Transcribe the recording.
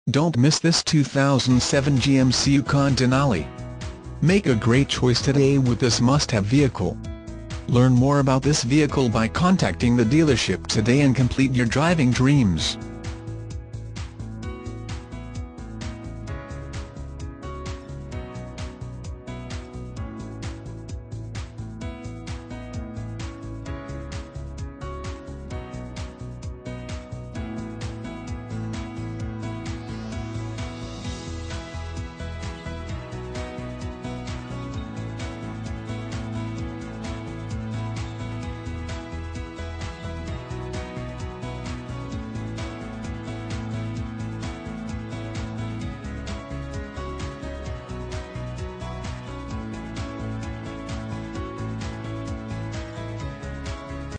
Don't miss this 2007 GMC Yukon Denali. Make a great choice today with this must-have vehicle. Learn more about this vehicle by contacting the dealership today and complete your driving dreams.